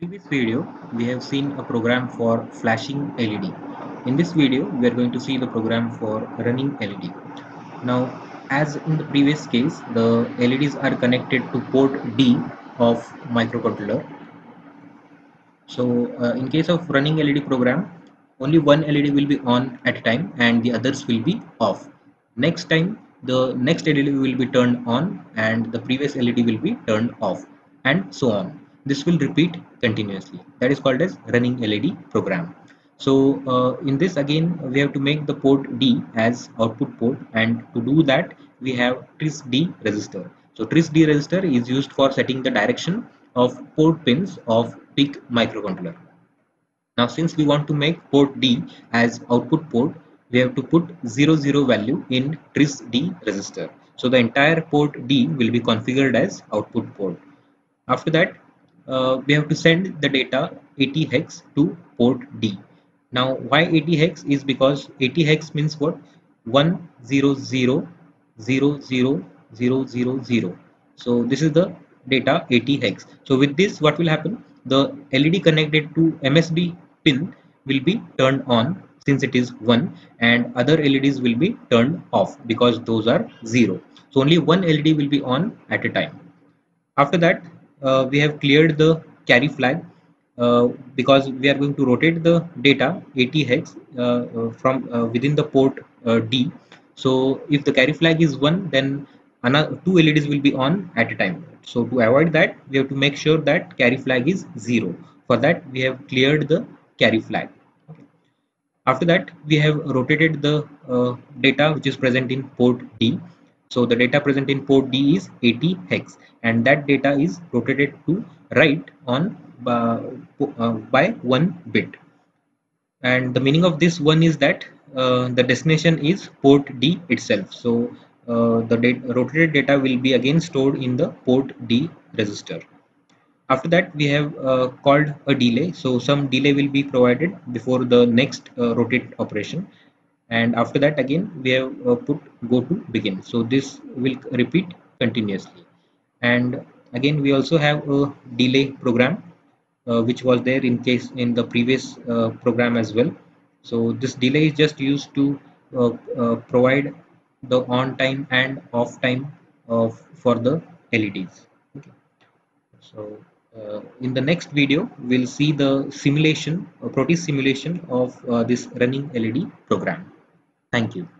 Previous video, we have seen a program for flashing LED. In this video, we are going to see the program for running LED. Now, as in the previous case, the LEDs are connected to port D of microcontroller. So, in case of running LED program, only one LED will be on at a time and the others will be off. Next time, the next LED will be turned on and the previous LED will be turned off, and so on. This will repeat continuously. That is called as running LED program. So in this again, we have to make the port D as output port, and to do that we have TRIS-D resistor. So TRIS-D resistor is used for setting the direction of port pins of PIC microcontroller. Now since we want to make port D as output port, we have to put 00 value in TRIS-D resistor. So the entire port D will be configured as output port. After that, we have to send the data 80 hex to port D. Now why 80 hex is because 80 hex means what? 1000000. So this is the data 80 hex. So with this, what will happen? The LED connected to MSB pin will be turned on since it is 1, and other LEDs will be turned off because those are 0. So only one LED will be on at a time. After that, we have cleared the carry flag because we are going to rotate the data 80 hex from within the port D. So if the carry flag is 1, then another 2 LEDs will be on at a time. So to avoid that, we have to make sure that carry flag is 0. For that, we have cleared the carry flag. Okay. After that, we have rotated the data which is present in port D. So the data present in port D is 80 hex, and that data is rotated to right on by 1 bit. And the meaning of this one is that the destination is port D itself. So the rotated data will be again stored in the port D register. After that, we have called a delay. So some delay will be provided before the next rotate operation. And after that, again, we have put go to begin. So this will repeat continuously. And again, we also have a delay program, which was there in case in the previous program as well. So this delay is just used to provide the on time and off time for the LEDs. Okay. So in the next video, we'll see the simulation, protest simulation of this running LED program. Thank you.